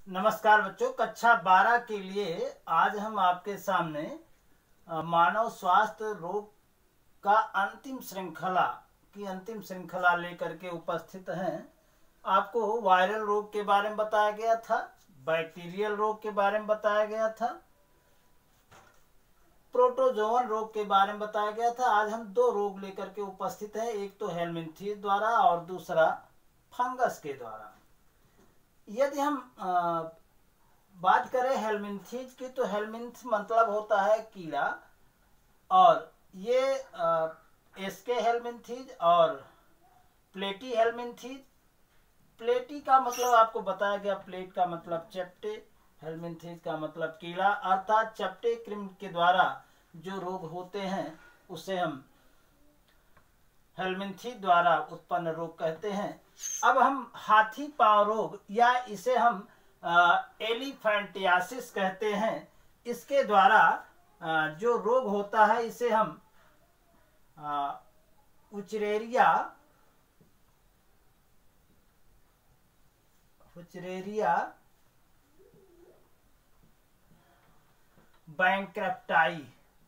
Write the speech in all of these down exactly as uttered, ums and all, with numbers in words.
नमस्कार बच्चों, कक्षा बारह के लिए आज हम आपके सामने मानव स्वास्थ्य रोग का अंतिम श्रृंखला की अंतिम श्रृंखला लेकर के उपस्थित हैं। आपको वायरल रोग के बारे में बताया गया था, बैक्टीरियल रोग के बारे में बताया गया था, प्रोटोजोवन रोग के बारे में बताया गया था। आज हम दो रोग लेकर के उपस्थित हैं, एक तो हेलमिंथेस द्वारा और दूसरा फंगस के द्वारा। यदि हम आ, बात करें हेलमिंथेस की, तो हेलमिंथ मतलब होता है कीड़ा, और ये एसके हेलमिंथेस और प्लेटी हेलमिंथेस। प्लेटी का मतलब आपको बताया गया, प्लेट का मतलब चपटे, हेलमिंथेस का मतलब कीड़ा, अर्थात चपटे कृमि के द्वारा जो रोग होते हैं उसे हम हेलमिंथेस द्वारा उत्पन्न रोग कहते हैं। अब हम हाथी पांव रोग या इसे हम एलिफेंटियासिस कहते हैं, इसके द्वारा आ, जो रोग होता है इसे हम उचरेरिया उचरेरिया बैंक्रप्टाई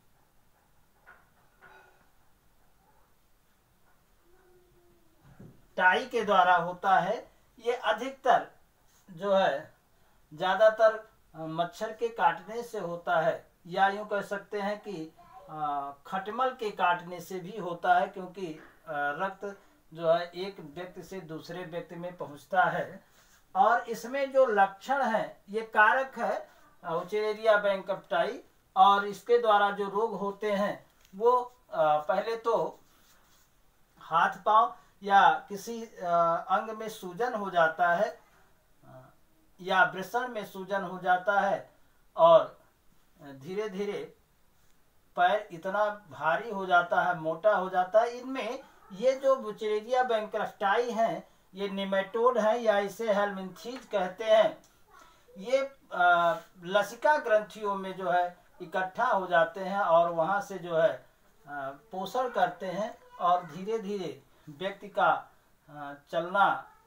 टाई के द्वारा होता है। ये अधिकतर जो है ज्यादातर मच्छर के काटने से होता है, या यूं कह सकते हैं कि खटमल के काटने से भी होता है, क्योंकि रक्त जो है एक व्यक्ति से दूसरे व्यक्ति में पहुंचता है। और इसमें जो लक्षण है, ये कारक है उचरेरिया बैंक्रप्टाई, और इसके द्वारा जो रोग होते हैं वो पहले तो हाथ पांव या किसी अंग में सूजन हो जाता है, या वृषण में सूजन हो जाता है, और धीरे धीरे पैर इतना भारी हो जाता है, मोटा हो जाता है। इनमें ये जो बुचेरिया बैंक्रप्टाई हैं, ये निमेटोड हैं या इसे हेलमिंथेस कहते हैं। ये आ, लसिका ग्रंथियों में जो है इकट्ठा हो जाते हैं और वहां से जो है आ, पोषण करते हैं, और धीरे धीरे व्यक्ति का आ, चलना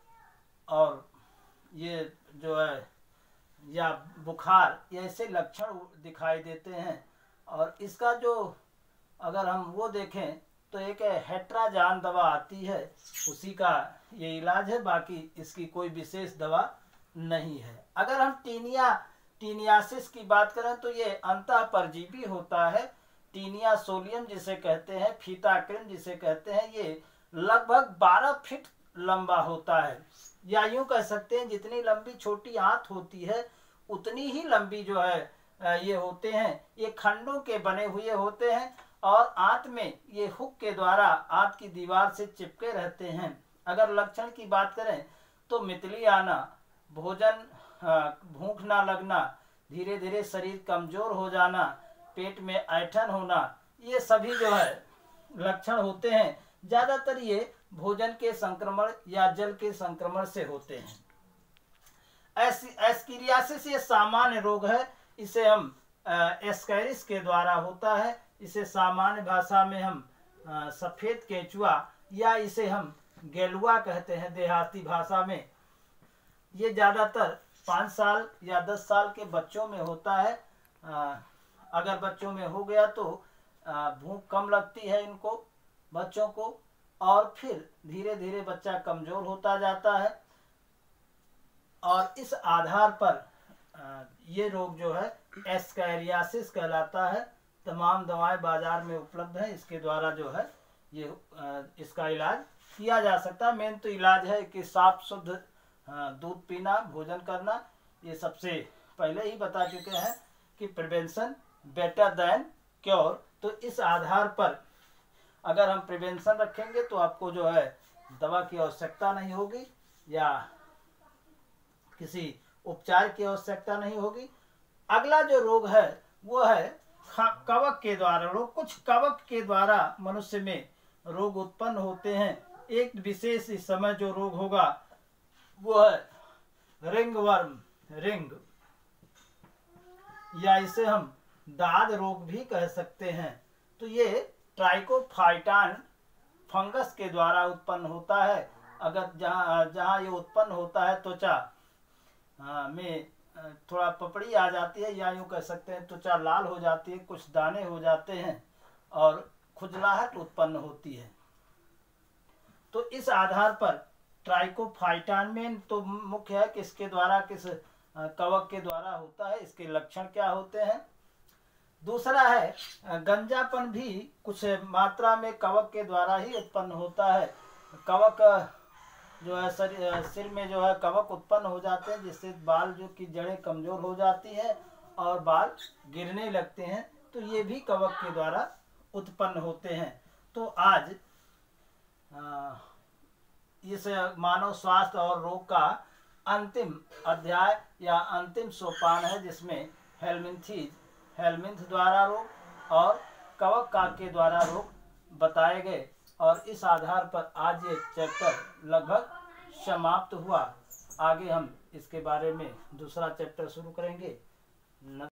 और ये जो है या बुखार, ऐसे लक्षण दिखाई देते हैं। और इसका जो अगर हम वो देखें तो एक हेट्राजान दवा आती है, उसी का ये इलाज है, बाकी इसकी कोई विशेष दवा नहीं है। अगर हम टीनिया टीनियासिस की बात करें तो ये अंतः परजीवी होता है। टीनिया सोलियम जिसे कहते हैं, फीता कृमि जिसे कहते हैं, ये लगभग बारह फीट लंबा होता है, या यूं कह सकते हैं जितनी लंबी छोटी आंत होती है उतनी ही लंबी जो है ये होते हैं। ये खंडों के बने हुए होते हैं, और आंत में ये हुक के द्वारा आंत की दीवार से चिपके रहते हैं। अगर लक्षण की बात करें तो मितली आना, भोजन भूख ना लगना, धीरे धीरे शरीर कमजोर हो जाना, पेट में ऐंठन होना, ये सभी जो है लक्षण होते हैं। ज्यादातर ये भोजन के संक्रमण या जल के संक्रमण से होते हैं। एस्केरियासिस ये सामान्य रोग है, इसे हम एस्केरिस के द्वारा होता है। इसे सामान्य भाषा में हम सफेद केचुआ या इसे हम गेलुआ कहते हैं देहाती भाषा में। ये ज्यादातर पाँच साल या दस साल के बच्चों में होता है। आ, अगर बच्चों में हो गया तो भूख कम लगती है इनको बच्चों को, और फिर धीरे धीरे बच्चा कमजोर होता जाता है, और इस आधार पर ये रोग जो है एस्केरियासिस कहलाता है। तमाम दवाएं बाजार में उपलब्ध हैं, इसके द्वारा जो है ये इसका इलाज किया जा सकता है। मेन तो इलाज है कि साफ शुद्ध दूध पीना, भोजन करना, ये सबसे पहले ही बता चुके हैं कि प्रिवेंशन बेटर देन क्योर। तो इस आधार पर अगर हम प्रिवेंशन रखेंगे तो आपको जो है दवा की आवश्यकता नहीं होगी या किसी उपचार की आवश्यकता नहीं होगी। अगला जो रोग है वो है कवक के द्वारा रोग। कुछ कवक के द्वारा मनुष्य में रोग उत्पन्न होते हैं। एक विशेष इस समय जो रोग होगा वो है रिंग वर्म, रिंग, या इसे हम दाद रोग भी कह सकते हैं। तो ये ट्राइकोफाइटान फंगस के द्वारा उत्पन्न होता है। अगर जहाँ जहाँ ये उत्पन्न होता है त्वचा में थोड़ा पपड़ी आ जाती है, या यूँ कह सकते हैं त्वचा लाल हो जाती है, कुछ दाने हो जाते हैं और खुजलाहट उत्पन्न होती है। तो इस आधार पर ट्राइकोफाइटान में तो मुख्य है कि इसके द्वारा किस कवक के द्वारा होता है, इसके लक्षण क्या होते हैं। दूसरा है गंजापन भी कुछ मात्रा में कवक के द्वारा ही उत्पन्न होता है। कवक जो है सिर में जो है कवक उत्पन्न हो जाते हैं, जिससे बाल जो की जड़ें कमजोर हो जाती है और बाल गिरने लगते हैं, तो ये भी कवक के द्वारा उत्पन्न होते हैं। तो आज आ, इस मानव स्वास्थ्य और रोग का अंतिम अध्याय या अंतिम सोपान है, जिसमें हेलमिंथीज हेलमिंथ द्वारा रोग और कवक काक के द्वारा रोग बताए गए। और इस आधार पर आज ये चैप्टर लगभग समाप्त हुआ। आगे हम इसके बारे में दूसरा चैप्टर शुरू करेंगे।